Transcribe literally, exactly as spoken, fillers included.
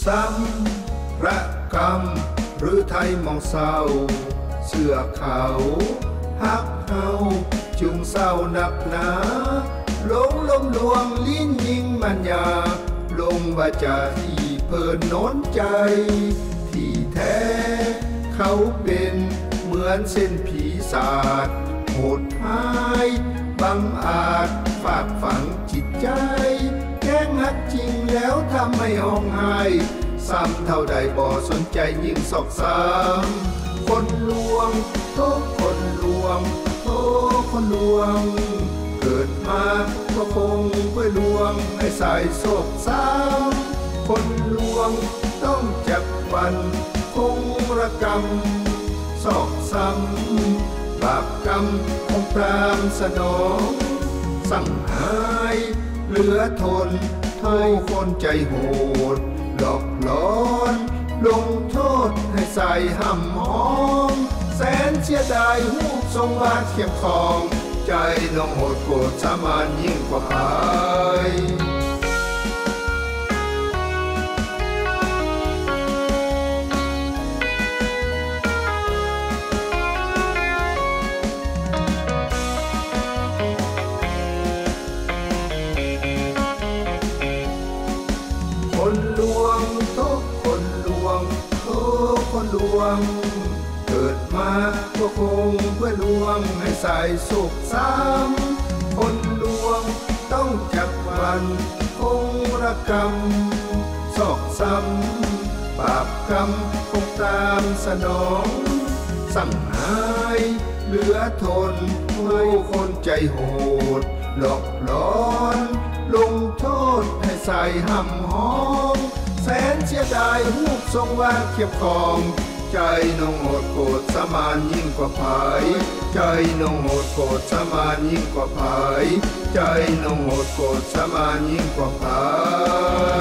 ซ้ำพระกรรมหรือไทยมองเศร้าเสื้อเขาฮักเฮาจึงเศร้าหนักหนาหลงลมลวงลิ้นยิงมันยาลงว่าจะที่เพิ่นโน้นใจที่แท้เขาเป็นเหมือนเส้นผีศาจโหดร้ายบังอาจฝากฝังจิตใจแกล้งหักจริงแล้วทำให้ห้องไห้ซ้ำเท่าใดบ่สนใจยิ่งสอกซ้ำคนลวงโทษคนลวงโทษคนลวงเกิดมาก็คงเพื่อลวงให้ใส่โศกซ้ำคนลวงต้องจับวันคงระกรรมสอกซ้ำบาปกรรมคงตามสนองสั่งหายเหลือทนเท่าคนใจโหดหลอกหลอนลงโทษให้ใส่ห่ำหอมแสนเสียดายหูปทรงวาดเขียบของใจน้องโหดโกรธสามานยิ่งกว่าใครคนลวงทุกคนลวงทุกคนลวงเกิดมาก็คงเพื่อลวงให้ใส่สุขซ้ำคนลวงต้องจับวันคงระกรรมสอกซ้ำบาปกรรมคงตามสนองสั่งหายเหลือทนผู้คนใจโหดหลอกหลอนลงโทษให้ใส่ห่ำหอมแสนเสียดายรูปทรงวาดเขียบของใจน้องโหดโกรธสมานยิ่งกว่าไผใจน้องโหดโกรธสมานยิ่งกว่าไผใจน้องโหดโกรธสมานยิ่งกว่าไผ